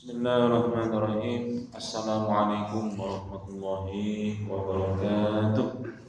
Bismillahirrahmanirrahim. Assalamualaikum warahmatullahi wabarakatuh.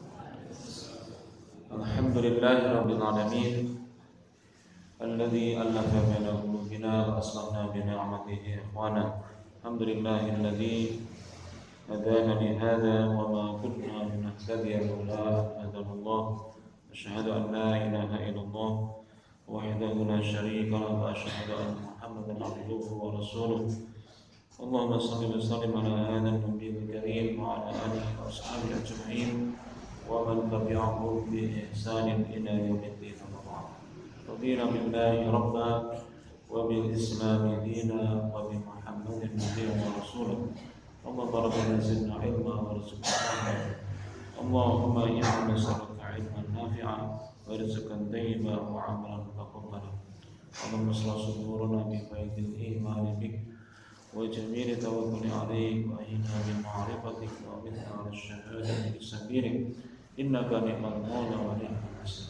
Alhamdulillahirabbil alamin. Alladzi alafa baina qulubina wa aslahna bi ni'matihi ikhwana. Alhamdulillahilladzi hadana li hadza wa ma kunna linahtadiya laula an hadana. Asyhadu an la ilaha illallah wahdahu la syarika lahu wa asyhadu anna Muhammadan abduhu wa rasuluh. Allahumma shalli wa sallim ala hadha an-nabiyil karim wa ala alihi wa ashabihi ajma'in wa man tabi'ahum bi ihsanin ila yaumiddin. Radina billahi rabba wa bil islami dina wa bi Muhammadin nabiyyan wa rasulah. Allahumma rabbana zidna ilma warzuqna. Allahumma inna nas'aluka ilman nafi'an wa rizqan thayyiban wa 'amalan mutaqabbalan. Allahumma shrah sudurana bi faydil iman bik wa jamil tawakkul 'alaik wa inna bi ma'rifatik wa min al-shahadati bisabilik innaka ni'mal mawla wa ni'mal nasir.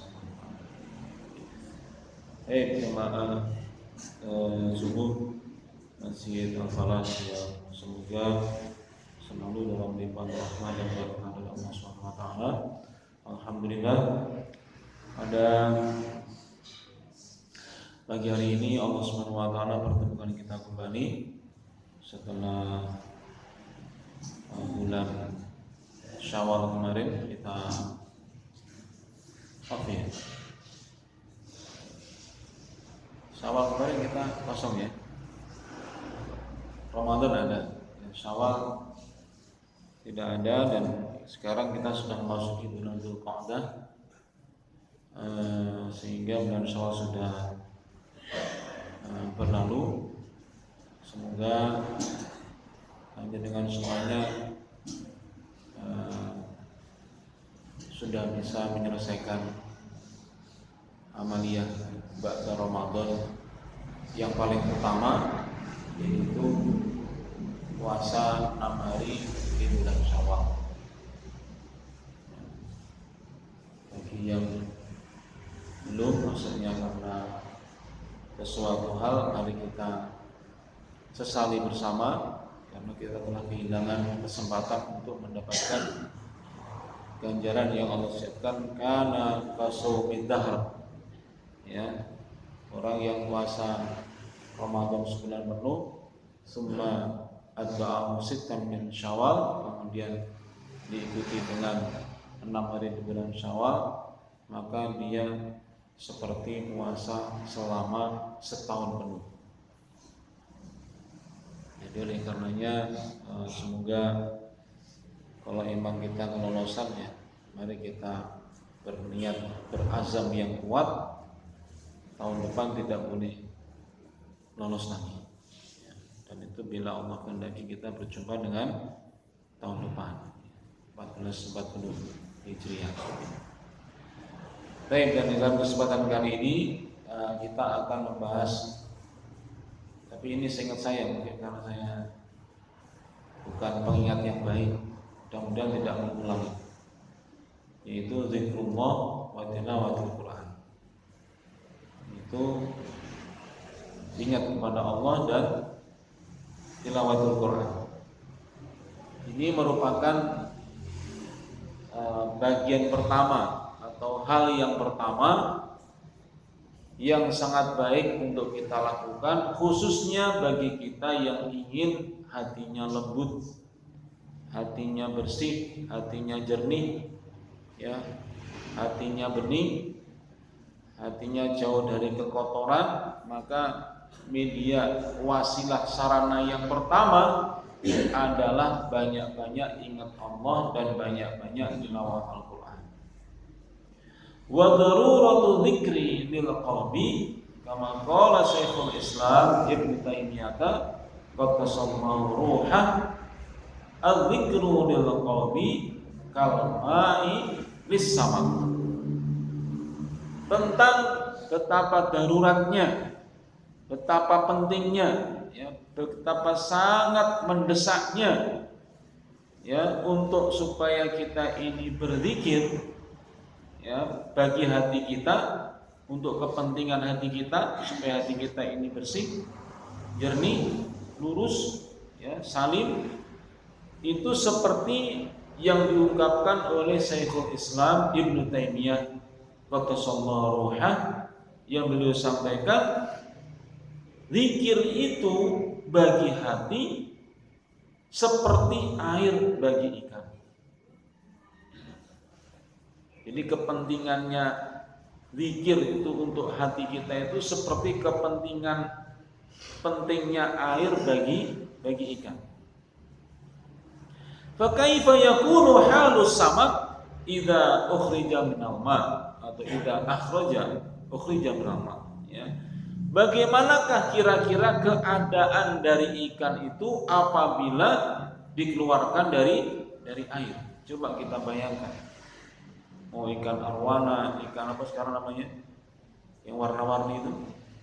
Jemaah subuh Masjid Al-Falah yang semoga selalu dalam limpahan rahmat dan berkah dari Allah Subhanahu wa taala. Alhamdulillah, pada pagi hari ini Allah Subhanahu wa taala pertemukan kita kembali setelah bulan Syawal kemarin kita Syawal kemarin kita kosong ya. Ramadan ada, Syawal tidak ada, dan sekarang kita sudah memasuki bulan Dzulqa'dah, sehingga bulan Syawal sudah berlalu. Semoga hanya dengan semuanya sudah bisa menyelesaikan amaliyah ba'da Ramadan yang paling utama, yaitu puasa 6 hari di bulan Syawal. Bagi yang belum, maksudnya karena sesuatu hal, mari kita sesali bersama karena kita telah kehilangan kesempatan untuk mendapatkan ganjaran yang Allah siapkan. Kana kasawmid dahr, ya, orang yang puasa Ramadan sebulan penuh, summa adba'ahu sittan min Syawal, kemudian diikuti dengan 6 hari di bulan Syawal, maka dia seperti puasa selama setahun penuh. Jadi oleh karenanya semoga kalau emang kita kelolosan, ya, mari kita berniat, berazam yang kuat, tahun depan tidak boleh lolos lagi. Dan itu bila Allah kehendaki kita berjumpa dengan tahun depan 1440 Hijriah. Baik, dan dalam kesempatan kali ini kita akan membahas, tapi ini seingat saya, mungkin karena saya bukan pengingat yang baik, mudah-mudahan tidak mengulangi, yaitu zikrullah wa tilawatul Quran. Itu ingat kepada Allah dan tilawatul Quran. Ini merupakan bagian pertama atau hal yang pertama yang sangat baik untuk kita lakukan, khususnya bagi kita yang ingin hatinya lembut, hatinya bersih, hatinya jernih, ya, hatinya bening, hatinya jauh dari kekotoran. Maka media, wasilah, sarana yang pertama adalah banyak-banyak ingat Allah dan banyak-banyak tilawah Al-Quran. Wa daruratu dzikri lil qalbi, kama qala Syekhul Islam Ibnu Taimiyah qaddasallahu ruhah, al-dzikru lil qalbi kal ma'i lis sama. Tentang betapa daruratnya, betapa pentingnya, ya, betapa sangat mendesaknya, ya, untuk supaya kita ini berzikir, ya, bagi hati kita, untuk kepentingan hati kita, supaya hati kita ini bersih, jernih, lurus, ya, salim, itu seperti yang diungkapkan oleh Syekhul Islam Ibnu Taimiyah qaddasallahu ruhah, yang beliau sampaikan, zikir itu bagi hati seperti air bagi ikan. Jadi kepentingannya zikir itu untuk hati kita itu seperti pentingnya air bagi ikan. Fa kaifa yakunu halus samak idza ukhrija minal ma, atau idza ukhrija minal ma, ya. Bagaimanakah kira-kira keadaan dari ikan itu apabila dikeluarkan dari air? Coba kita bayangkan. Mau ikan arwana, ikan apa sekarang namanya? Yang warna-warni itu?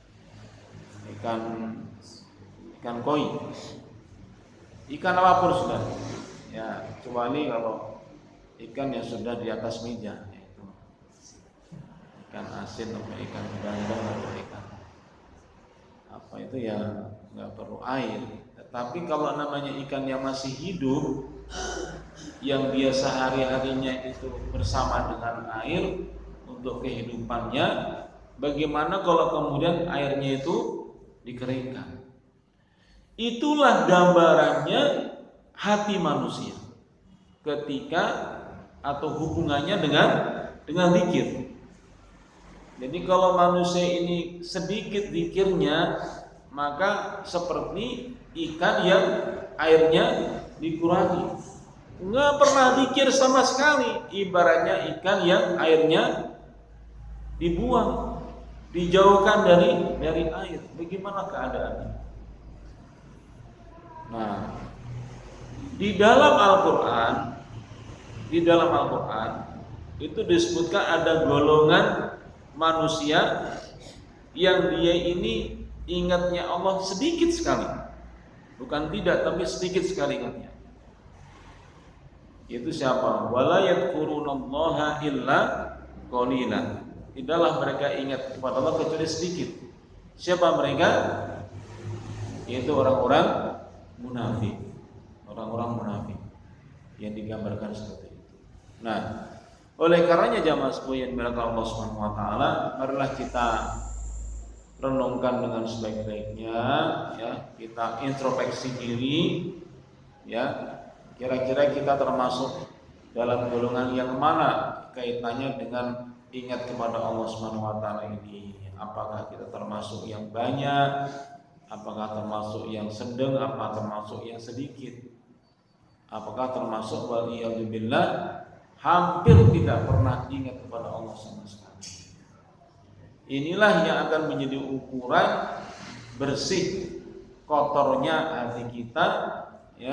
Ikan koi. Ikan apapun sudah. Ya, kecuali kalau ikan yang sudah di atas meja, yaitu ikan asin atau ikan bandeng atau ikan apa itu ya nggak perlu air. Tetapi kalau namanya ikan yang masih hidup, yang dia sehari-harinya itu bersama dengan air untuk kehidupannya, bagaimana kalau kemudian airnya itu dikeringkan? Itulah gambarannya hati manusia ketika atau hubungannya dengan zikir. Jadi kalau manusia ini sedikit zikirnya, maka seperti ikan yang airnya dikurangi, nggak pernah zikir sama sekali, ibaratnya ikan yang airnya dibuang, dijauhkan dari air. Bagaimana keadaannya? Nah, di dalam Al-Quran itu disebutkan ada golongan manusia yang dia ini ingatnya Allah sedikit sekali, bukan tidak, tapi sedikit sekali ingatnya. Itu siapa? Wala yadhkurunallaha illa qalilan. Tidaklah mereka ingat kepada Allah kecuali sedikit. Siapa mereka? Yaitu orang-orang munafik. Orang-orang munafik yang digambarkan seperti itu. Nah, oleh karenanya jamaah sekalian dimuliakan Allah Subhanahu wa taala, marilah kita renungkan dengan sebaik-baiknya, ya, kita introspeksi diri, ya. Kira-kira kita termasuk dalam golongan yang mana kaitannya dengan ingat kepada Allah Subhanahu wa taala ini? Apakah kita termasuk yang banyak? Apakah termasuk yang sedang? Apa termasuk yang sedikit? Apakah termasuk waliyadzubillah hampir tidak pernah ingat kepada Allah sama sekali? Inilah yang akan menjadi ukuran bersih kotornya hati kita, ya,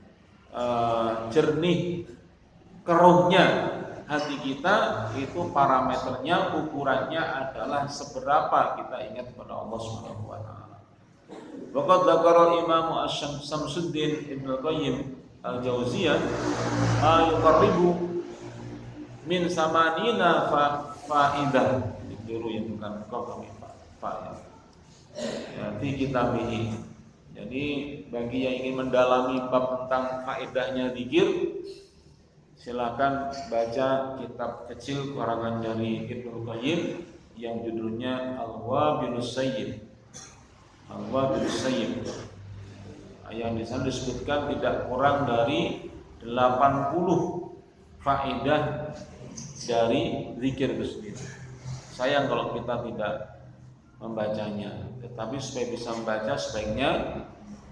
jernih keruhnya hati kita, itu parameternya, ukurannya adalah seberapa kita ingat kepada Allah Subhanahu wa taala. Waqad dzakara Imam Syamsuddin Ibnu Qayyim Al-Jauziyah yuqarribu min samanina faidah, ditiru yang bukan kau fa ya, fi kitabihi. Jadi bagi yang ingin mendalami bab tentang faedahnya zikir, silakan baca kitab kecil karangan dari Ibnu Qayyim yang judulnya Al-Wabilus Sayyib. Al-Wabilus Sayyib. Yang di sana disebutkan tidak kurang dari 80 faedah dari zikir itu sendiri. Sayang kalau kita tidak membacanya, tetapi supaya bisa membaca sebaiknya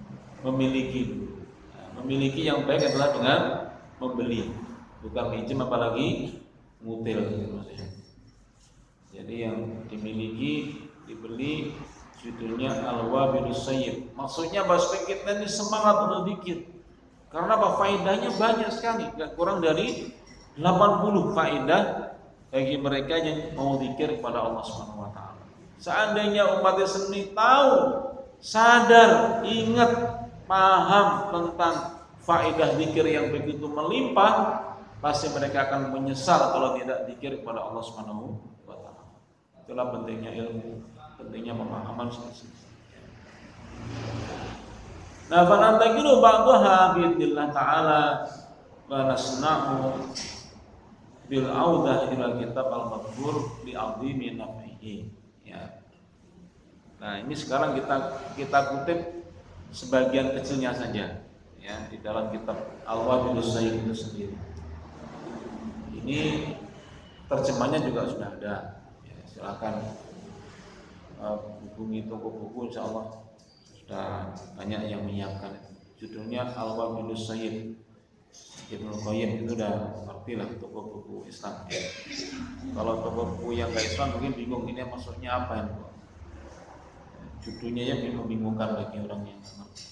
memiliki yang baik adalah dengan membeli, bukan minjem apalagi ngutil gitu. Jadi yang dimiliki, dibeli, judulnya Al-Wabilus Sayyib. Maksudnya bahwa kita ini semangat untuk zikir. Karena apa? Faedahnya banyak sekali, gak kurang dari 80 faedah bagi mereka yang mau zikir kepada Allah Subhanahu wa taala. Seandainya umat Islam ini tahu, sadar, ingat, paham tentang faedah zikir yang begitu melimpah, pasti mereka akan menyesal kalau tidak zikir kepada Allah Subhanahu wa taala. Itulah pentingnya ilmu, pentingnya pemahaman seperti itu. Nah, fa nantakilu ba'daha biidznillah ta'ala wa nasna'u bil audah ila kitab al-madhkur li 'azimi naf'ihi. Ya. Nah, ini sekarang kita kutip sebagian kecilnya saja ya di dalam kitab Al-Wabilus Sayyid itu sendiri. Ini terjemahnya juga sudah ada. Ya, silakan hubungi toko buku, insyaallah sudah banyak yang menyiapkan. Judulnya Al-Wabilus Sayyid. Ibnu Qayyim itu udah ngerti lah toko buku Islam. Ya. Kalau toko buku yang nggak Islam mungkin bingung ini maksudnya apa ini. Judulnya yang membingungkan bagi orang yang ngerti.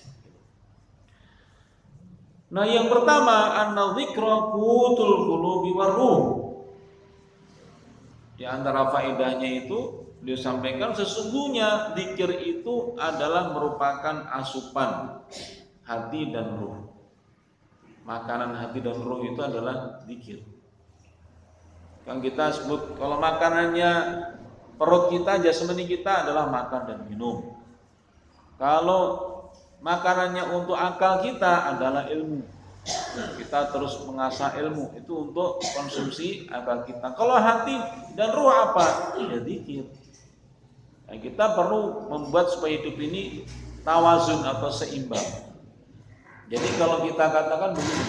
Nah, yang pertama an-dzikra qutul qulubi waruh. Di antara faedahnya itu beliau sampaikan sesungguhnya zikir itu adalah merupakan asupan hati dan ruh. Makanan hati dan ruh itu adalah zikir. Kan kita sebut kalau makanannya perut kita, jasmani kita adalah makan dan minum. Kalau makanannya untuk akal kita adalah ilmu. Kita terus mengasah ilmu itu untuk konsumsi akal kita. Kalau hati dan ruh apa? Ya zikir. Nah, kita perlu membuat supaya hidup ini tawazun atau seimbang. Jadi kalau kita katakan begini,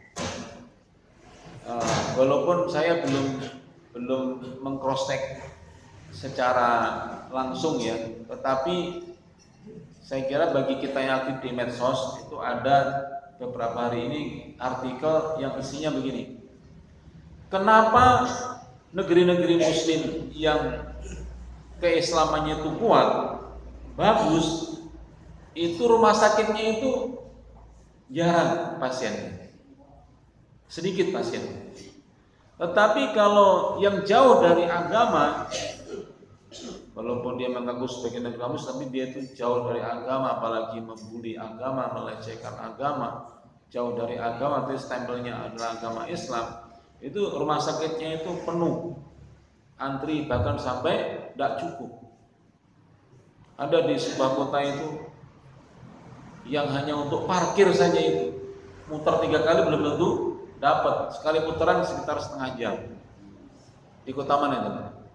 walaupun saya belum mengcross-check secara langsung ya, tetapi saya kira bagi kita yang aktif di medsos itu ada beberapa hari ini artikel yang isinya begini. Kenapa negeri-negeri muslim yang keislamannya itu kuat, bagus, itu rumah sakitnya itu jarang pasiennya, sedikit pasien. Tetapi kalau yang jauh dari agama, walaupun dia mengaku sebagai agama, tapi dia itu jauh dari agama, apalagi membuli agama, melecehkan agama, jauh dari agama, tapi stempelnya adalah agama Islam, itu rumah sakitnya itu penuh, antri bahkan sampai tidak cukup. Ada di sebuah kota itu yang hanya untuk parkir saja itu muter 3 kali belum tentu dapat, sekali putaran sekitar setengah jam. Di kota mana itu?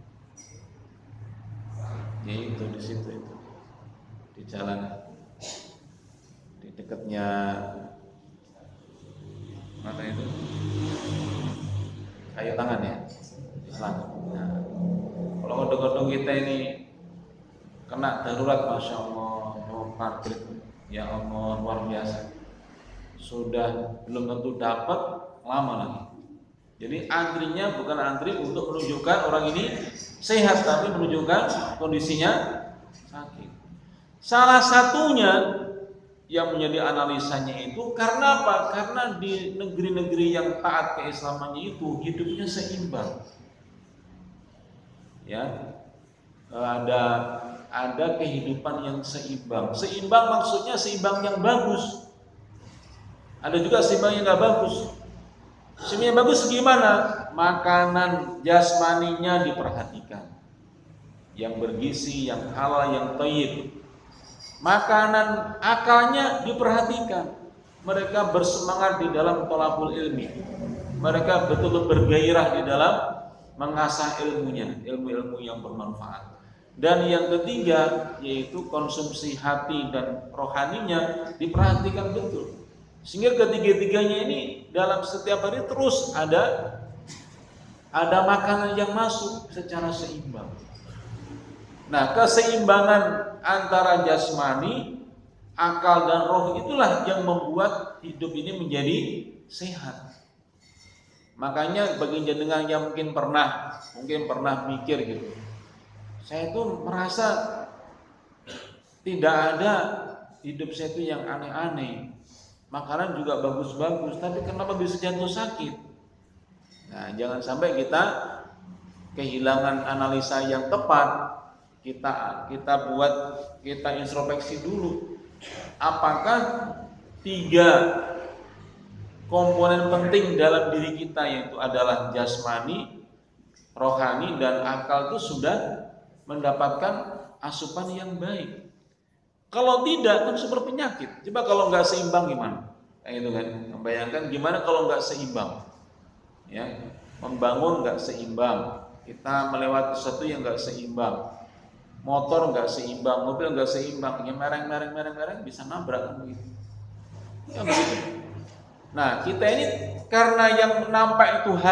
Ya itu di situ itu, di jalan, di dekatnya mana itu? Kayu Tangan ya, di selatan. Nah, kalau kodok-kodok kita ini kena darurat, masya Allah, mau parkir, ya Allah luar biasa. Sudah belum tentu dapat, lama lagi. Jadi antrinya bukan antri untuk menunjukkan orang ini sehat, tapi menunjukkan kondisinya sakit. Salah satunya yang menjadi analisanya itu karena apa? Karena di negeri-negeri yang taat keislamannya itu hidupnya seimbang. Ya, ada kehidupan yang seimbang. Seimbang maksudnya seimbang yang bagus. Ada juga seimbang yang nggak bagus. Seimbang yang bagus gimana? Makanan jasmaninya diperhatikan, yang bergizi, yang halal, yang thayyib. Makanan akalnya diperhatikan. Mereka bersemangat di dalam thalabul ilmi. Mereka betul-betul bergairah di dalam mengasah ilmunya, ilmu-ilmu yang bermanfaat. Dan yang ketiga yaitu konsumsi hati dan rohaninya diperhatikan betul. Sehingga ketiga-tiganya ini dalam setiap hari terus ada makanan yang masuk secara seimbang. Nah, keseimbangan antara jasmani, akal dan roh itulah yang membuat hidup ini menjadi sehat. Makanya bagi jenengan yang mungkin pernah mikir gitu, saya itu merasa tidak ada hidup saya itu yang aneh-aneh. Makanan juga bagus-bagus, tapi kenapa bisa jatuh sakit? Nah, jangan sampai kita kehilangan analisa yang tepat. Kita introspeksi dulu. Apakah 3 komponen penting dalam diri kita, yaitu adalah jasmani, rohani, dan akal itu sudah mendapatkan asupan yang baik? Kalau tidak kan sumber penyakit. Coba kalau nggak seimbang gimana? Kayak itu kan. Membayangkan gimana kalau nggak seimbang? Ya, membangun nggak seimbang. Kita melewati sesuatu yang nggak seimbang. Motor nggak seimbang, mobil nggak seimbang, ya mereng bisa nabrak kan begitu. Ya begitu. Nah, kita ini karena yang nampak itu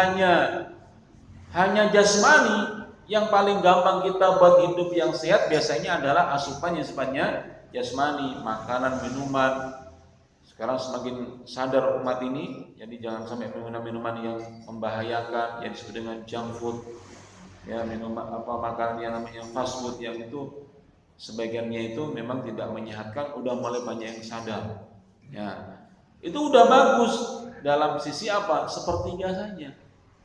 hanya jasmani, yang paling gampang kita buat hidup yang sehat biasanya adalah asupan yang sifatnya jasmani, makanan, minuman. Sekarang semakin sadar umat ini, jadi jangan sampai menggunakan minuman yang membahayakan, yang disebut dengan junk food. Ya, minuman makanan yang namanya fast food yang itu sebagiannya itu memang tidak menyehatkan, udah mulai banyak yang sadar. Ya, itu udah bagus dalam sisi apa? Sepertiga saja.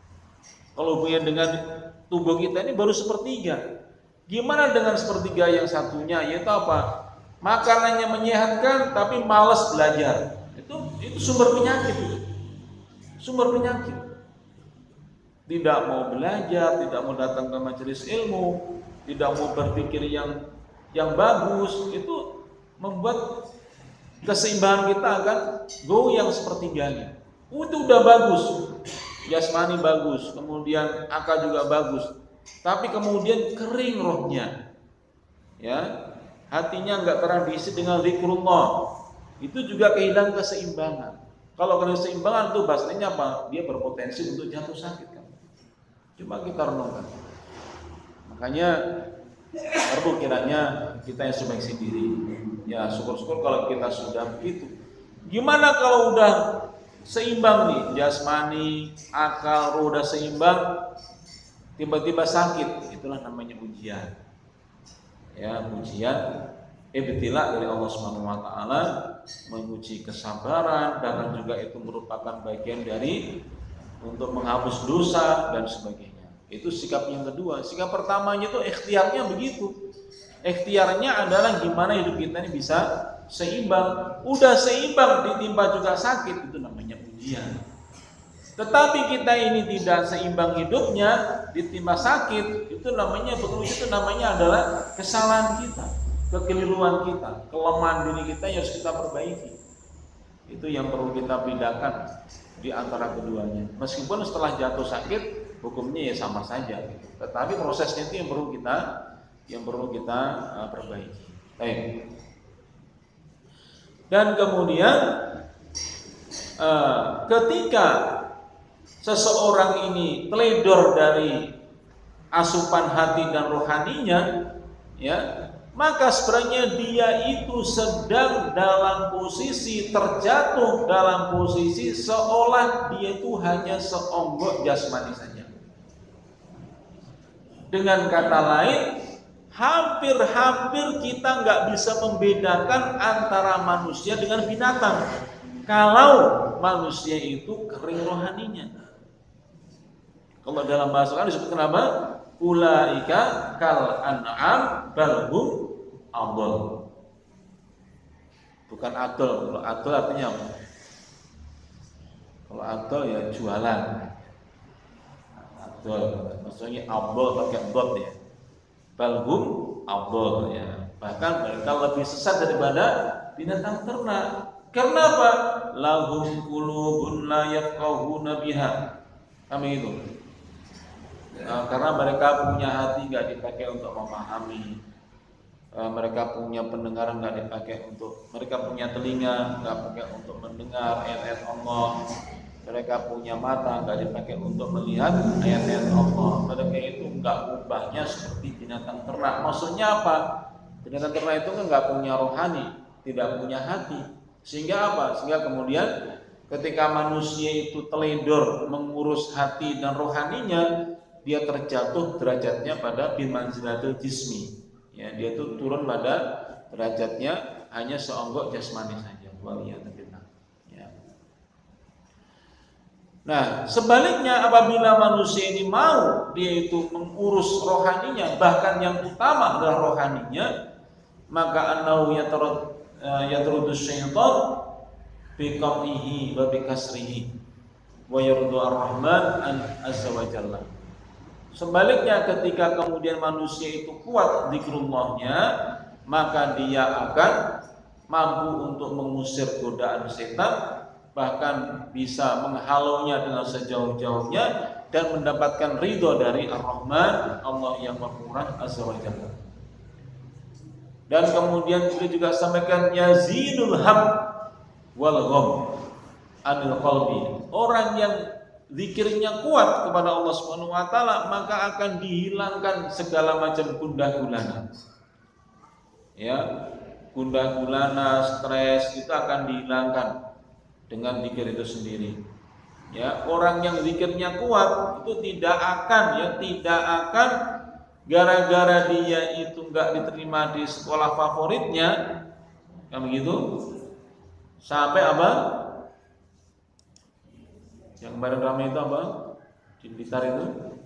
Kalau hubungannya dengan tubuh kita ini baru sepertiga. Gimana dengan sepertiga yang satunya? Yaitu apa? Makanannya menyehatkan tapi malas belajar. Itu sumber penyakit. Sumber penyakit. Tidak mau belajar, tidak mau datang ke majelis ilmu, tidak mau berpikir yang bagus, itu membuat keseimbangan kita akan goyang sepertiganya. Itu udah bagus, jasmani bagus, kemudian akal juga bagus, tapi kemudian kering rohnya, ya, hatinya nggak terdiisi dengan zikrullah, itu juga kehilangan keseimbangan. Kalau keseimbangan itu bahasanya apa? Dia berpotensi untuk jatuh sakit. Coba kita renungkan. Makanya perlu kiranya kita yang introspeksi diri. Ya syukur-syukur kalau kita sudah begitu. Gimana kalau udah seimbang nih, jasmani, akal, roh udah seimbang, tiba-tiba sakit, itulah namanya ujian. Ya, ujian ibtila dari Allah Subhanahu wa taala, menguji kesabaran, dan juga itu merupakan bagian dari untuk menghapus dosa dan sebagainya. Itu sikap yang kedua. Sikap pertamanya itu ikhtiarnya begitu. Ikhtiarnya adalah gimana hidup kita ini bisa seimbang. Udah seimbang ditimpa juga sakit, itu namanya ujian. Tetapi kita ini tidak seimbang hidupnya, ditimpa sakit, itu namanya adalah kesalahan kita, kekeliruan kita, kelemahan diri kita yang harus kita perbaiki. Itu yang perlu kita bedakan di antara keduanya. Meskipun setelah jatuh sakit hukumnya ya sama saja, tetapi prosesnya itu yang perlu kita perbaiki. Baik. Dan kemudian ketika seseorang ini teledor dari asupan hati dan rohaninya, ya, maka sebenarnya dia itu sedang dalam posisi terjatuh dalam posisi seolah dia itu hanya seonggok jasmani saja. Dengan kata lain, hampir-hampir kita nggak bisa membedakan antara manusia dengan binatang kalau manusia itu kering rohaninya. Kalau dalam bahasa kan disebut kenapa? Ulaika kal an'am bal hum adall. Bukan adol. Kalau adol artinya apa? Kalau adol ya jualan. Adol maksudnya adol pakai dot ya. Bal hum adall ya. Bahkan mereka lebih sesat daripada binatang ternak. Karena apa? Lahum qulubun la yafqahuna biha. Kami itu. Karena mereka punya hati nggak dipakai untuk memahami, mereka punya pendengaran nggak dipakai untuk, mereka punya telinga nggak pakai untuk mendengar ayat-ayat Allah, mereka punya mata nggak dipakai untuk melihat ayat-ayat Allah. Mereka itu nggak ubahnya seperti binatang ternak. Maksudnya apa? Binatang ternak itu kan nggak punya rohani, tidak punya hati, sehingga apa? Sehingga kemudian ketika manusia itu teledor mengurus hati dan rohaninya, dia terjatuh derajatnya pada bimanzilatul jismi. Ya, dia itu turun pada derajatnya hanya seonggok jasmani saja. Waliyadzubillah. Ya. Nah, sebaliknya apabila manusia ini mau dia itu mengurus rohaninya, bahkan yang utama adalah rohaninya, maka annahu yatrudus syaitan biqam'ihi wa bikasrihi wa yurdu ar-rahman an azza wa jalla. Sebaliknya ketika kemudian manusia itu kuat zikrullahnya, maka dia akan mampu untuk mengusir godaan setan, bahkan bisa menghalaunya dengan sejauh-jauhnya dan mendapatkan ridho dari Ar-Rahman, Allah yang Pemurah Azza wa Jalla. Dan kemudian juga sampaikan yazidul ham wal gham anil qalbi. Orang yang zikirnya kuat kepada Allah Subhanahu wa taala, maka akan dihilangkan segala macam gundah gulana. Ya, gundah gulana, stres itu akan dihilangkan dengan zikir itu sendiri. Ya, orang yang zikirnya kuat itu tidak akan gara-gara dia itu enggak diterima di sekolah favoritnya, kan begitu? Sampai apa? Yang kemarin ramai itu apa? Di Blitar itu.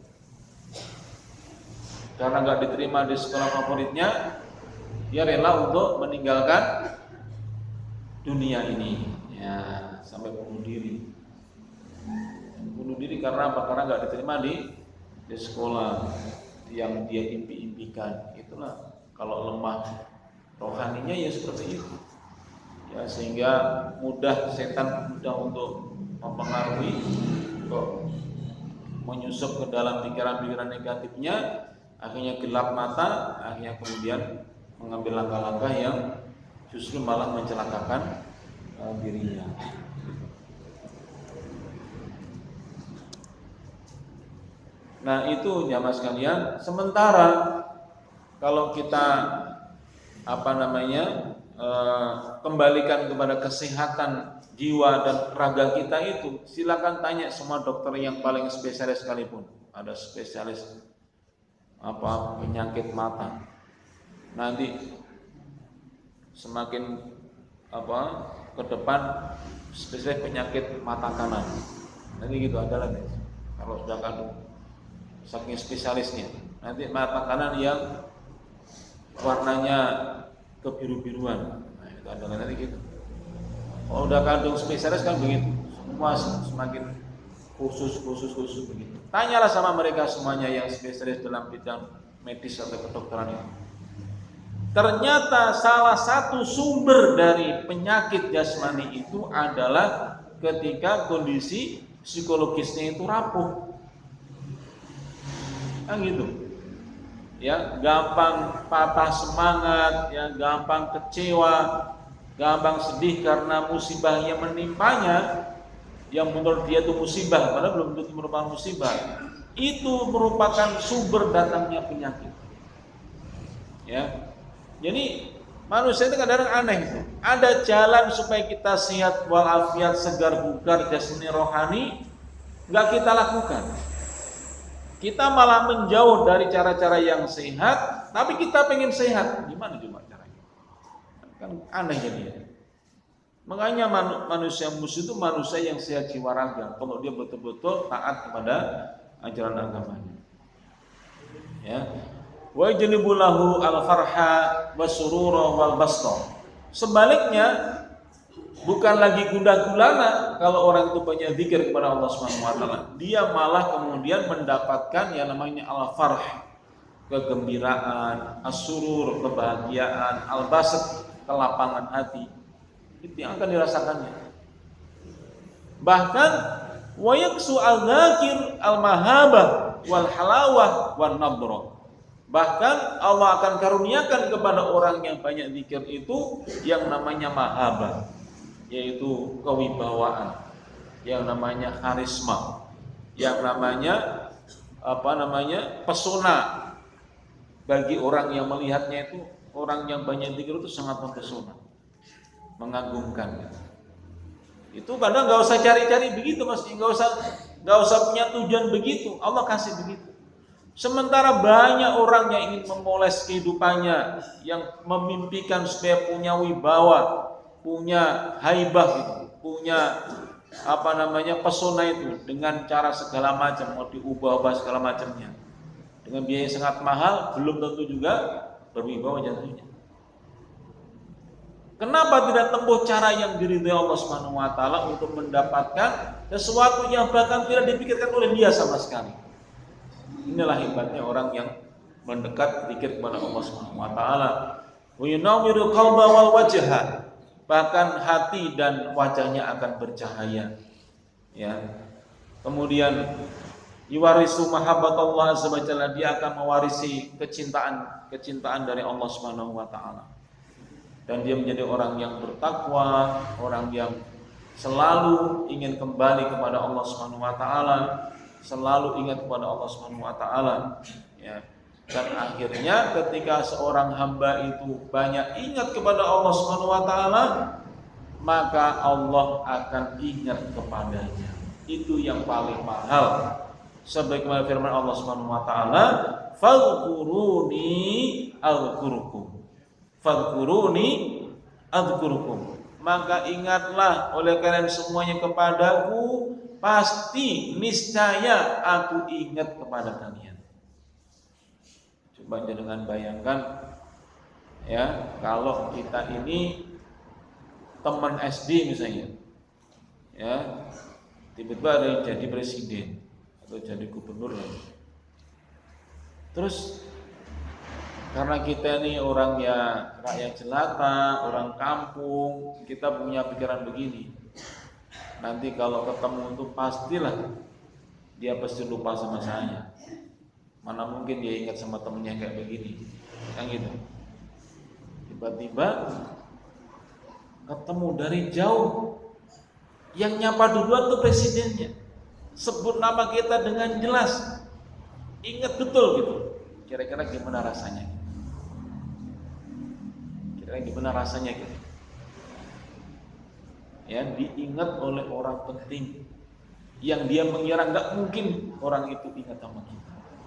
Karena enggak diterima di sekolah favoritnya, dia rela untuk meninggalkan dunia ini. Ya, sampai bunuh diri. Bunuh diri karena apa? Karena enggak diterima di sekolah yang dia impi-impikan. Itulah kalau lemah rohaninya ya seperti itu. Ya, sehingga setan mudah untuk mempengaruhi, untuk menyusup ke dalam pikiran-pikiran negatifnya, akhirnya gelap mata, akhirnya kemudian mengambil langkah-langkah yang justru malah mencelakakan dirinya. Nah, itu jamaah sekalian. Sementara kalau kita kembalikan kepada kesehatan jiwa dan raga kita itu, silakan tanya semua dokter yang paling spesialis sekalipun. Ada spesialis penyakit mata. Nanti semakin ke depan spesialis penyakit mata kanan. Nanti gitu ada lagi. Kalau sudah kandung saking spesialisnya, nanti mata kanan yang warnanya kebiru-biruan. Nah, itu ada nanti gitu. Kalau udah kandung spesialis kan begitu, semua semakin khusus begitu. Tanyalah sama mereka semuanya yang spesialis dalam bidang medis atau kedokteran itu. Ternyata salah satu sumber dari penyakit jasmani itu adalah ketika kondisi psikologisnya itu rapuh. Gitu. Ya, gampang patah semangat, ya, gampang kecewa, gampang sedih karena musibah yang menimpanya, yang menurut dia itu musibah, padahal belum tentu merupakan musibah. Itu merupakan sumber datangnya penyakit. Ya. Jadi manusia itu kadang-kadang aneh itu. Ada jalan supaya kita sehat walafiat, segar bugar, jasmani rohani, enggak kita lakukan. Kita malah menjauh dari cara-cara yang sehat, tapi kita pengen sehat. Gimana cuma caranya? Kan aneh jadinya. Makanya manusia musuh itu manusia yang sehat jiwa raga, kalau dia betul-betul taat kepada ajaran agamanya. Ya. Wa yajlibu lahu al-farha wasurura wal basta. Sebaliknya, bukan lagi gundah gulana kalau orang itu banyak zikir kepada Allah Subhanahu wa taala. Dia malah kemudian mendapatkan yang namanya al-farh, kegembiraan, as-surur, kebahagiaan, al-basat, kelapangan hati. Itu yang akan dirasakannya. Bahkan wa yaksu al-dzakir al-mahabah wal halawah wan nadra. Bahkan Allah akan karuniakan kepada orang yang banyak zikir itu yang namanya mahabah, yaitu kewibawaan, yang namanya karisma, yang namanya pesona. Bagi orang yang melihatnya itu, orang yang banyak zikir itu sangat mempesona, mengagumkan. Itu padahal nggak usah cari-cari begitu, Mas, nggak usah punya tujuan begitu, Allah kasih begitu. Sementara banyak orang yang ingin memoles kehidupannya, yang memimpikan supaya punya wibawa, punya haibah itu, punya pesona itu dengan cara segala macam, mau diubah-ubah segala macamnya. Dengan biaya sangat mahal, belum tentu juga berwibawa jatuhnya. Kenapa tidak tempuh cara yang diridhai Allah Subhanahu wa taala untuk mendapatkan sesuatu yang bahkan tidak dipikirkan oleh dia sama sekali? Inilah hebatnya orang yang mendekat zikir kepada Allah Subhanahu wa taala. Wa yunawwiru qalba wal wajha. Bahkan hati dan wajahnya akan bercahaya. Ya. Kemudian yuwarisu mahabbatullah azza wa jalla, dia akan mewarisi kecintaan dari Allah Subhanahu wa taala. Dan dia menjadi orang yang bertakwa, orang yang selalu ingin kembali kepada Allah Subhanahu wa taala, selalu ingat kepada Allah Subhanahu wa taala, ya. Dan akhirnya ketika seorang hamba itu banyak ingat kepada Allah Subhanahu wa taala, maka Allah akan ingat kepadanya. Itu yang paling mahal. Sebagaimana firman Allah Subhanahu wa taala, "Fadhkuruni adzkurukum." Fadhkuruni adzkurukum. Maka ingatlah oleh kalian semuanya kepadaku, pasti niscaya aku ingat kepada kalian. Coba jangan bayangkan ya, kalau kita ini teman SD misalnya, ya, tiba-tiba ada yang jadi presiden atau jadi gubernur, terus karena kita ini orang ya rakyat jelata, orang kampung, kita punya pikiran begini, nanti kalau ketemu itu pastilah dia pasti lupa sama saya. Mana mungkin dia ingat sama temennya kayak begini, kan gitu. Tiba-tiba ketemu dari jauh, yang nyapa duluan tuh presidennya, sebut nama kita dengan jelas, ingat betul gitu. Kira-kira gimana rasanya? Kira-kira gimana rasanya gitu? Ya, diingat oleh orang penting yang dia mengira nggak mungkin orang itu ingat sama kita.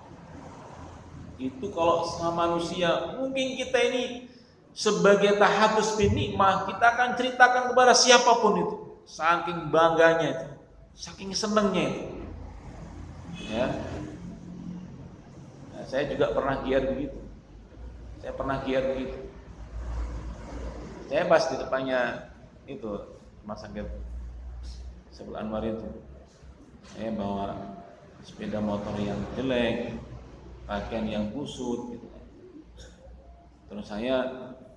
Itu kalau sama manusia, mungkin kita ini sebagai tahadus bin nikmah, kita akan ceritakan kepada siapapun itu, saking bangganya itu, saking senengnya itu. Ya. Nah, saya juga pernah giat begitu. Saya pas di depannya itu rumah sakit sebelah Anwar itu, saya bawa sepeda motor yang jelek, pakaian yang kusut gitu. Terus saya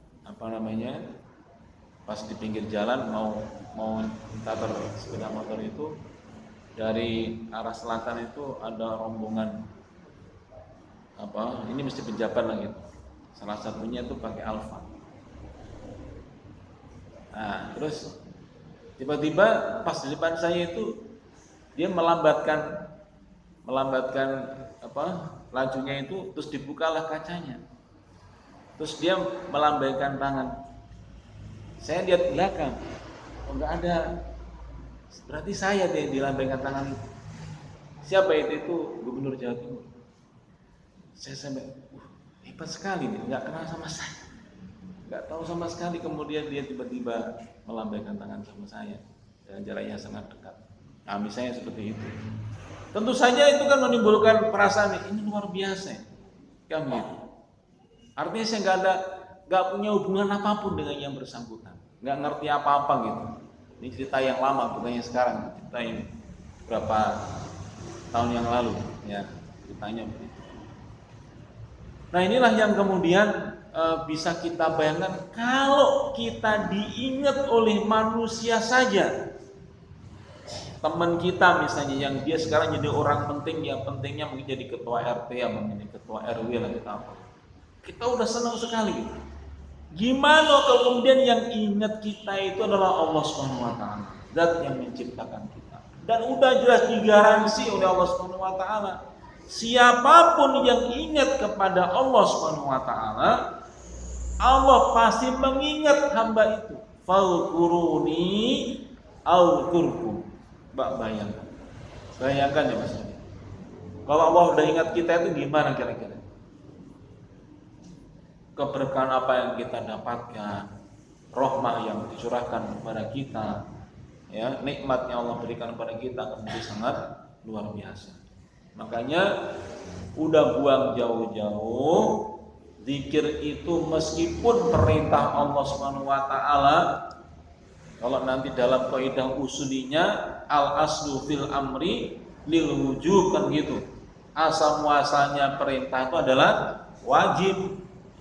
pas di pinggir jalan mau tatar sepeda motor itu, dari arah selatan itu ada rombongan ini mesti pejabat lah gitu. Salah satunya itu pakai Alfa. Nah, terus tiba-tiba pas di depan saya itu dia melambatkan lajunya itu, terus dibukalah kacanya, terus dia melambaikan tangan. Saya lihat belakang, nggak ada, berarti saya yang dilambaikan tangan itu. Siapa itu? Itu Gubernur Jawa Timur. Saya sampai hebat sekali nih, nggak kenal sama saya, nggak tahu sama sekali. Kemudian dia tiba-tiba melambaikan tangan sama saya dan jaraknya sangat dekat. Nah, misalnya seperti itu. Tentu saja itu kan menimbulkan perasaan ini luar biasa, kan gitu. Artinya saya nggak punya hubungan apapun dengan yang bersangkutan, nggak ngerti apa-apa gitu. Ini cerita yang lama, bukan yang sekarang, cerita yang berapa tahun yang lalu, ya ceritanya begitu. Nah, inilah yang kemudian bisa kita bayangkan kalau kita diingat oleh manusia saja. Teman kita misalnya yang dia sekarang jadi orang penting, yang pentingnya mungkin jadi ketua RT, yang menjadi ketua RW lah kita apa. Kita udah senang sekali. Gimana kalau kemudian yang ingat kita itu adalah Allah Subhanahu wa taala, Zat yang menciptakan kita. Dan udah jelas digaransi oleh Allah Subhanahu wa taala, siapapun yang ingat kepada Allah Subhanahu wa taala, Allah pasti mengingat hamba itu. Fadhkuruni adzkurkum. Bayangkan ya Mas. Kalau Allah udah ingat kita itu gimana kira-kira? Keberkahan apa yang kita dapatkan, rahmah yang dicurahkan kepada kita, ya, nikmat yang Allah berikan kepada kita akan menjadi sangat luar biasa. Makanya udah buang jauh-jauh, zikir itu meskipun perintah Allah Subhanahu wa taala, kalau nanti dalam kaidah usulinya al aslu fil amri lil wujub kan gitu. Asal muasalnya perintah itu adalah wajib,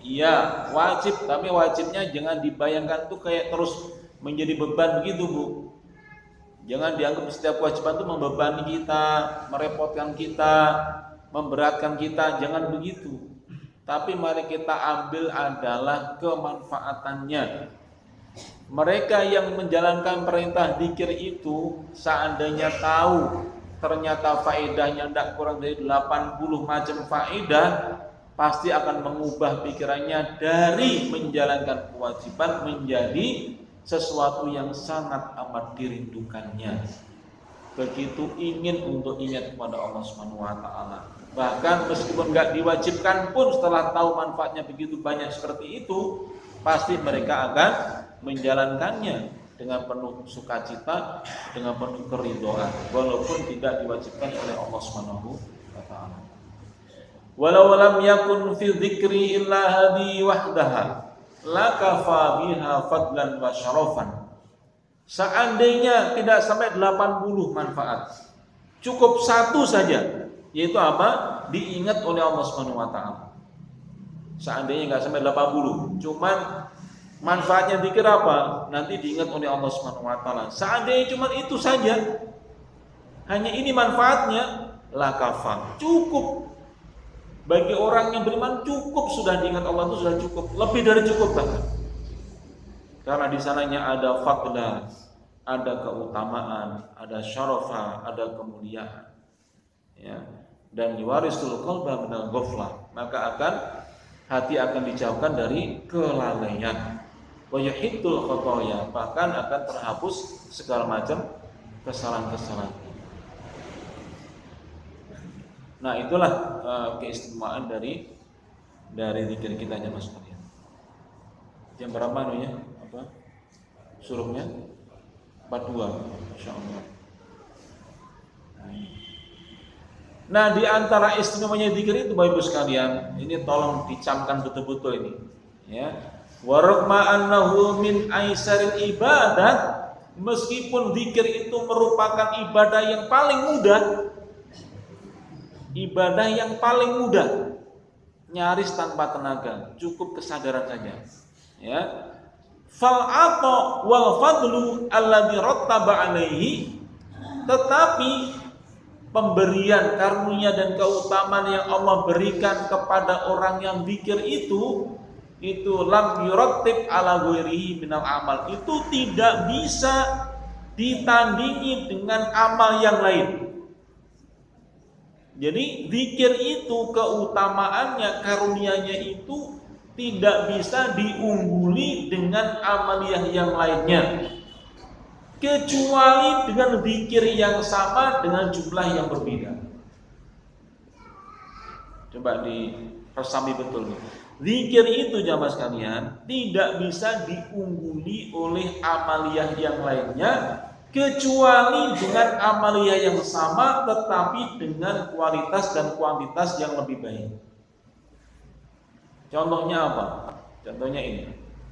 Iya, wajib, tapi wajibnya jangan dibayangkan tuh kayak terus menjadi beban begitu, Bu. Jangan dianggap setiap kewajiban itu membebani kita, merepotkan kita, memberatkan kita, jangan begitu. Tapi mari kita ambil adalah kemanfaatannya. Mereka yang menjalankan perintah dzikir itu seandainya tahu ternyata faedahnya tidak kurang dari 80 macam faedah, pasti akan mengubah pikirannya dari menjalankan kewajiban menjadi sesuatu yang sangat amat dirindukannya. Begitu ingin untuk ingat kepada Allah Subhanahu wa taala. Bahkan meskipun nggak diwajibkan pun setelah tahu manfaatnya begitu banyak seperti itu, pasti mereka akan menjalankannya dengan penuh sukacita, dengan penuh keridhaan, walaupun tidak diwajibkan oleh Allah Subhanahu wa taala. Walau lam yakun fi dzikri illa hadi wahdaha lakafa biha fadlan wa syarafan. Seandainya tidak sampai 80 manfaat, cukup satu saja, yaitu apa? Diingat oleh Allah Subhanahu wa taala. Seandainya enggak sampai 80, cuman manfaatnya dzikir apa? Nanti diingat oleh Allah Subhanahu wa taala. Seandainya cuma itu saja, hanya ini manfaatnya, lakafa, cukup. Bagi orang yang beriman cukup, sudah diingat Allah itu sudah cukup, lebih dari cukup bahkan. Karena di sananya ada fadlah, ada keutamaan, ada syarafa, ada kemuliaan. Ya. Dan yuwarisul qalba minal ghaflah, maka hati akan dijauhkan dari kelalaian. Wa yuhiddul khotoya, bahkan akan terhapus segala macam kesalahan-kesalahan. Nah, itulah keistimewaan dari zikir kita aja Mas kalian. Jam berapa anunya? Apa? Suruhnya 42 insyaallah. Nah, di antara istimewanya zikir itu Bapak Ibu sekalian, ini tolong dicamkan betul-betul ini, ya. Wa raqma annahu min aisaril ibadat, meskipun zikir itu merupakan ibadah yang paling mudah, nyaris tanpa tenaga, cukup kesadaran saja, ya. Fal ata wal fadlu alladzi rattaba alaihi, tetapi pemberian karunia dan keutamaan yang Allah berikan kepada orang yang zikir itu lam yurattib ala ghairihi minal amal, itu tidak bisa ditandingi dengan amal yang lain. Jadi zikir itu keutamaannya, karunianya itu tidak bisa diungguli dengan amaliyah yang lainnya, kecuali dengan zikir yang sama dengan jumlah yang berbeda. Coba diresami betul nih. Zikir itu jamaah sekalian tidak bisa diungguli oleh amaliyah yang lainnya, kecuali dengan amaliyah yang sama tetapi dengan kualitas dan kuantitas yang lebih baik. Contohnya apa? Contohnya ini.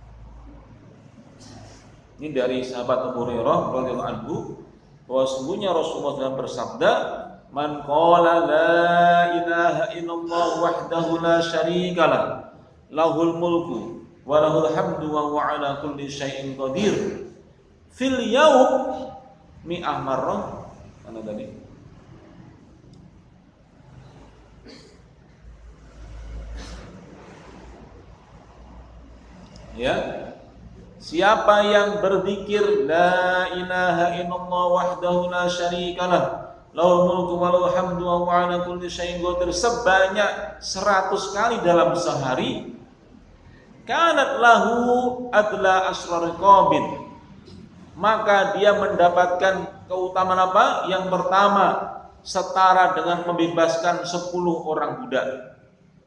Ini dari sahabat Abu Hurairah radhiyallahu anhu, bahwa sesungguhnya Rasulullah SAW bersabda, "Man qala la ilaha illallah wahdahu la syarikalah, lahul mulku wa lahul hamdu wa huwa ala kulli syai'in qadir, fil yaum mi'ah marrah." Mana tadi? Ya. Siapa yang berzikir la ilaha illallah wahdahu la syarikalah, lahul mulku wa lahul hamdu wa huwa ala kulli syai'in qadir, sebanyak 100 kali dalam sehari, kanat lahu adla asrar qabin, maka dia mendapatkan keutamaan apa? Yang pertama, setara dengan membebaskan 10 orang budak.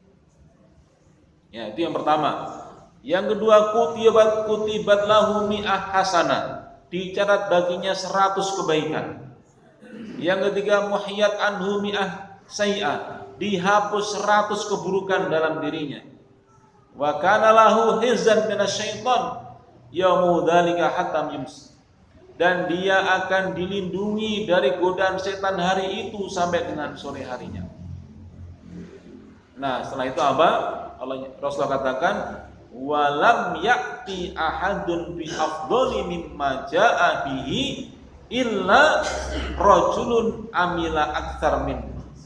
Ya, itu yang pertama. Yang kedua, kutibat lahu mi'ah hasanah, dicatat baginya 100 kebaikan. Yang ketiga, muhiyat anhu mi'ah sayyi'ah, dihapus 100 keburukan dalam dirinya. Wa kana lahu hizan minasyaiton yaumu dzalika hatta yums, dan dia akan dilindungi dari godaan setan hari itu sampai dengan sore harinya. Nah, setelah itu apa? Rasulullah katakan, walam yakti ahadun bi afdhali mimma jaa bihi illa rajulun amila aktsar min.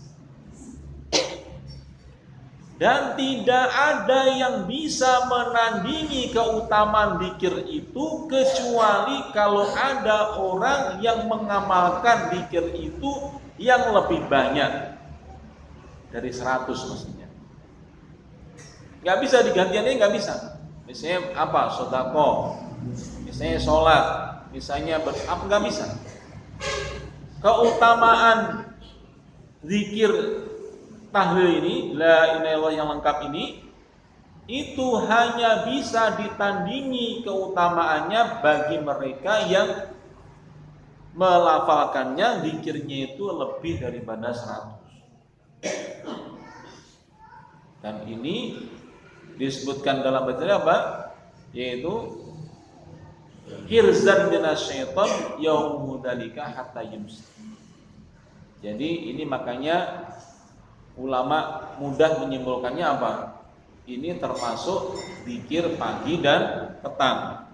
Dan tidak ada yang bisa menandingi keutamaan zikir itu kecuali kalau ada orang yang mengamalkan zikir itu yang lebih banyak dari 100 maksudnya. Nggak bisa digantiannya, nggak bisa. Misalnya apa? Sedekah, misalnya sholat, misalnya apa, nggak bisa. Keutamaan zikir tahlil ini, la ilaha illallah yang lengkap ini, itu hanya bisa ditandingi keutamaannya bagi mereka yang melafalkannya, zikirnya itu lebih daripada 100. Dan ini disebutkan dalam bacaan apa? Yaitu hirzan minasyaiton yaumudalika hatta yumsi. Jadi ini makanya ulama mudah menyimpulkannya apa? Ini termasuk zikir pagi dan petang,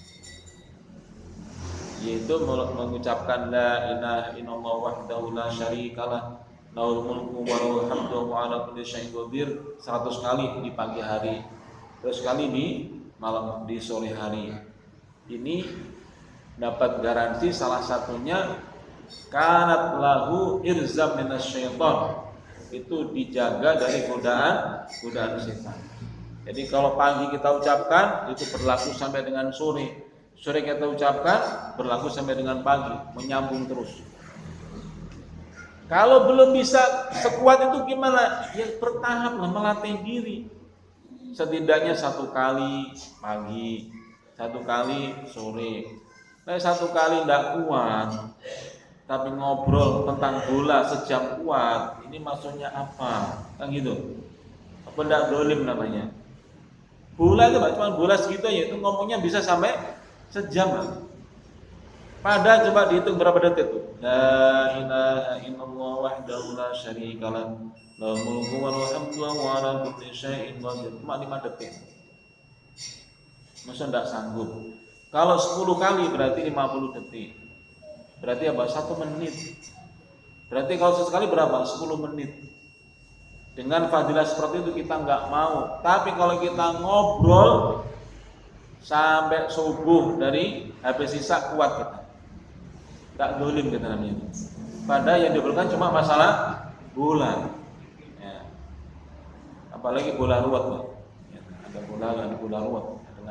yaitu mengucapkan la ilaha illallah wahdahu la syarikalah lahul mulku wa lahul hamdu wa ala kulli syai'in qadir 100 kali di pagi hari, 100 kali di malam, di sore hari. Ini dapat garansi salah satunya kanat lahu irzam minasyaiton, itu dijaga dari godaan setan. Jadi kalau pagi kita ucapkan itu berlaku sampai dengan sore. Sore kita ucapkan berlaku sampai dengan pagi, menyambung terus. Kalau belum bisa sekuat itu gimana? Ya bertahap lah, melatih diri. Setidaknya 1 kali pagi, 1 kali sore. Nah 1 kali tidak kuat, tapi ngobrol tentang bola sejam kuat, ini maksudnya apa? Kan gitu. Apa ndak dolim namanya? Bola itu cuma bola segitu aja, itu ngomongnya bisa sampai sejam lah. Padahal coba dihitung berapa detik tuh. La ilaha illallah wahdahu la syarikalah lahul mulku wa lahul hamdu wa ala kulli syai'in qadir. Cuma 5 detik. Masa ndak sanggup? Kalau 10 kali berarti 50 detik. Berarti apa? 1 menit. Berarti kalau sesekali berapa? 10 menit. Dengan fadilah seperti itu kita nggak mau. Tapi kalau kita ngobrol sampai subuh dari habis sisa kuat kita. Tak dolim kita namanya. Padahal yang diperlukan cuma masalah bola. Ya. Apalagi bola ruwet, Pak. Ya, ada bola ruwet.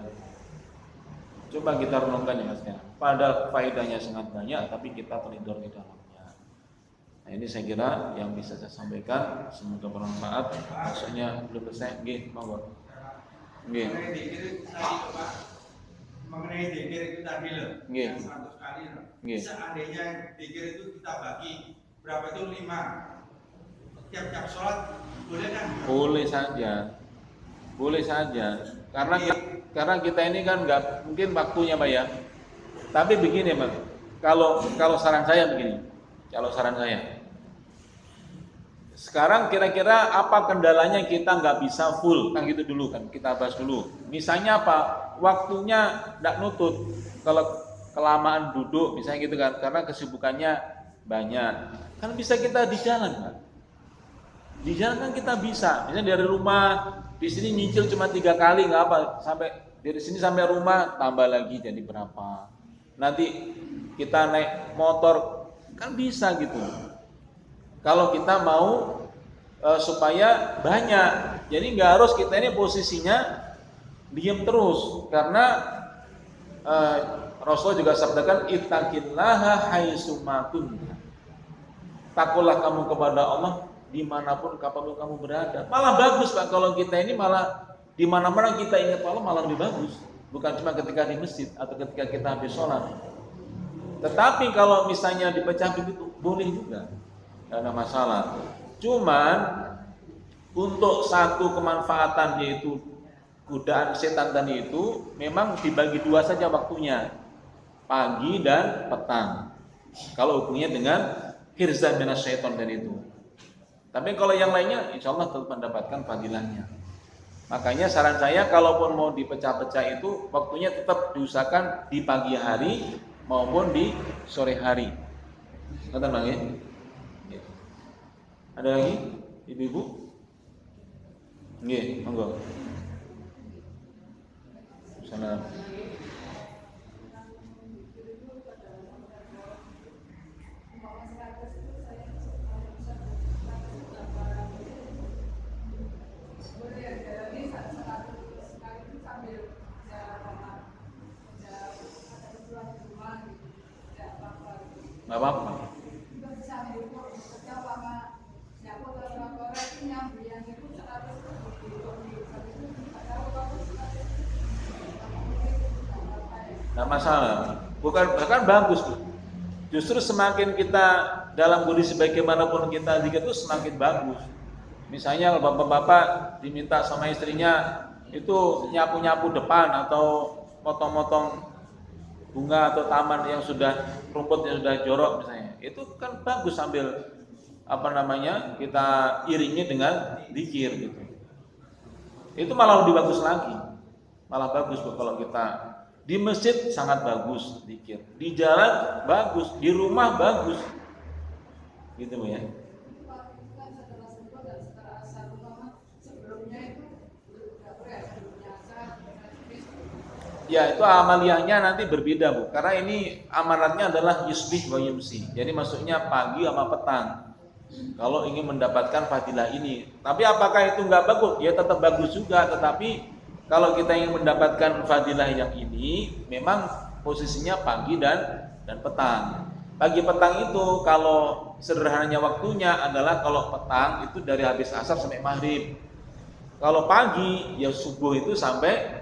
Coba kita renungkan ya Mas ya. Padahal faedahnya sangat banyak, tapi kita terlindor di dalamnya. Nah ini saya kira yang bisa saya sampaikan, semoga bermanfaat. Maksudnya belum selesai, nggih, monggo. Nggih. Mengenai zikir itu tadi loh, yang 100 kali loh. Seandainya zikir itu kita bagi berapa itu 5 tiap-tiap sholat, boleh kan? Boleh saja. Karena kita ini kan nggak mungkin waktunya Pak ya. Tapi begini Pak, kalau saran saya begini, sekarang kira-kira apa kendalanya kita nggak bisa full, kan gitu dulu kan, kita bahas dulu. Misalnya apa, waktunya nggak nutut, kalau kelamaan duduk misalnya gitu kan, karena kesibukannya banyak, kan bisa kita di jalan kan. Di jalan kan kita bisa, misalnya dari rumah di sini nyicil cuma 3 kali nggak apa, sampai dari sini sampai rumah tambah lagi jadi berapa. Nanti kita naik motor kan bisa gitu. Kalau kita mau supaya banyak, jadi nggak harus kita ini posisinya diam terus, karena Rasul juga sabdakan ittaqillaha haitsuma kunta. Takutlah kamu kepada Allah dimanapun kapanpun kamu berada. Malah bagus Pak kalau kita ini malah di mana-mana kita ingat Allah malah lebih bagus. Bukan cuma ketika di masjid atau ketika kita habis sholat. Tetapi kalau misalnya dipecah begitu boleh juga, tidak ada masalah. Cuman untuk satu kemanfaatan yaitu godaan setan tadi itu memang dibagi 2 saja waktunya, pagi dan petang. Kalau hubungannya dengan hirzan minasyaiton dan itu. Tapi kalau yang lainnya insya Allah tetap mendapatkan fadilahnya. Makanya saran saya kalaupun mau dipecah-pecah itu waktunya tetap diusahakan di pagi hari maupun di sore hari. Kata Bang ya? Ada lagi ibu-ibu? Nggih, monggo. Salam. Nggak apa-apa. Nggak masalah. Bahkan bagus tuh. Justru semakin kita dalam kondisi bagaimanapun kita zikir itu semakin bagus. Misalnya kalau bapak-bapak diminta sama istrinya itu nyapu-nyapu depan atau motong-motong bunga atau taman yang sudah rumput yang sudah jorok misalnya, itu kan bagus sambil kita iringi dengan zikir gitu. Itu malah lebih bagus lagi. Malah bagus kalau kita di masjid sangat bagus zikir, di jalan bagus, di rumah bagus, gitu ya. Ya itu amaliyahnya nanti berbeda Bu, karena ini amanatnya adalah yusbih wa yumsi. Jadi maksudnya pagi sama petang. Kalau ingin mendapatkan fadilah ini, tapi apakah itu nggak bagus? Ya tetap bagus juga, tetapi kalau kita ingin mendapatkan fadilah yang ini, memang posisinya pagi dan petang. Pagi petang itu kalau sederhananya waktunya adalah kalau petang itu dari habis asar sampai maghrib. Kalau pagi ya subuh itu sampai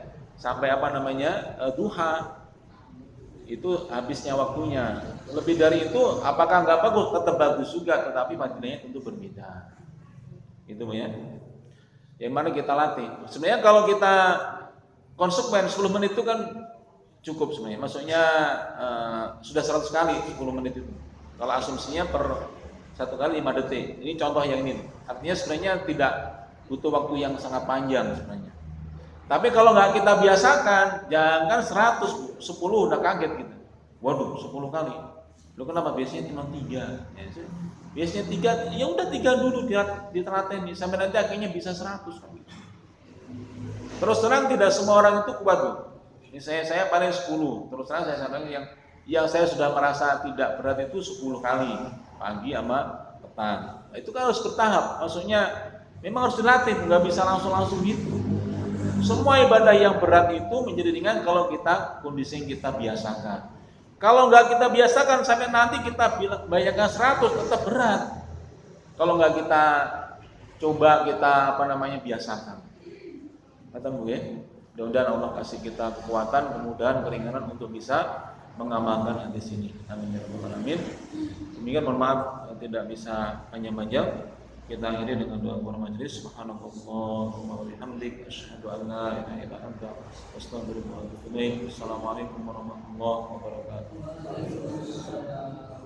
duha. Itu habisnya waktunya. Lebih dari itu apakah nggak bagus? Tetap bagus juga, tetapi fadilahnya tentu berbeda. Itu ya. Yang mana kita latih. Sebenarnya kalau kita konsekuen 10 menit itu kan cukup sebenarnya. Maksudnya sudah 100 kali 10 menit itu. Kalau asumsinya per 1 kali 5 detik. Ini contoh yang ini. Artinya sebenarnya tidak butuh waktu yang sangat panjang sebenarnya. Tapi kalau nggak kita biasakan, jangan 100, 10 udah kaget gitu. Waduh, 10 kali. Lo kenapa biasanya cuma 3? Ya, biasanya 3, ya udah 3 dulu diterapin sampai nanti akhirnya bisa 100. Terus terang tidak semua orang itu kuat tuh. Ini saya paling 10. Terus terang saya sampaikan yang saya sudah merasa tidak berat itu 10 kali pagi sama petang. Nah, itu kan harus bertahap. Maksudnya memang harus dilatih, nggak bisa langsung gitu. Semua ibadah yang berat itu menjadi ringan kalau kita kondisi yang kita biasakan. Kalau nggak kita biasakan sampai nanti kita bayangkan 100 tetap berat. Kalau nggak kita coba biasakan. Kata Bu ya, mudah-mudahan Allah kasih kita kekuatan, kemudahan, keringanan untuk bisa mengamalkan hadis ini. Amin ya rabbal alamin. Demikian, mohon maaf tidak bisa panjang-panjang. Kita akhiri dengan doa kepada majelis. Subhanallahumma wa bihamdik, asyhadu an la ilaha illa anta, astaghfiruka wa atubu ilaik. Assalamualaikum warahmatullahi wabarakatuh.